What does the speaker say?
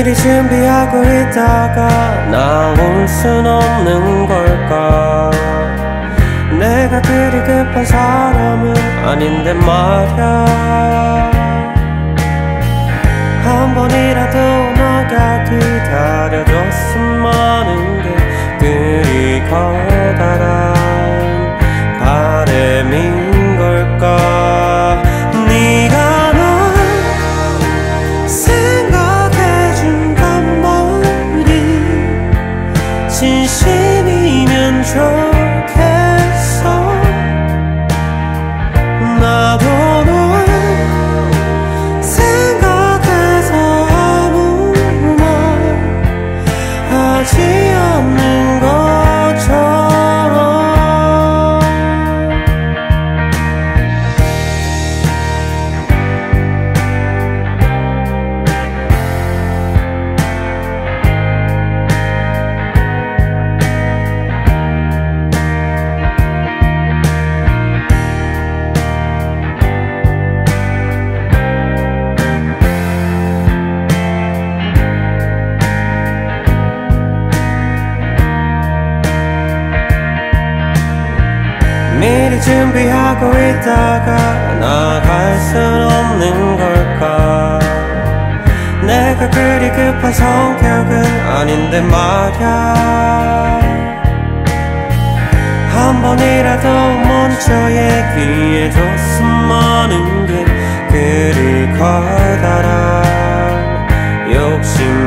미리 준비하고 있다가 나올 순 없는 걸까? 내가 그리 급한 사람은 아닌데 말야. 한 번이라도 너가 기다려줬으면 하는 게 그리 커다란 바람인 걸까? 네가 널 생각해준 것만이 진심이면 좋겠어. 나도 널 생각해서 아무 말 하지 않는 것처럼. 미리 준비하고 있다가 나갈 순 없는 걸까? 내가 그리 급한 성격은 아닌데 말야. 한 번이라도 먼저 얘기해줬으면 하는 게 그리 커다란 욕심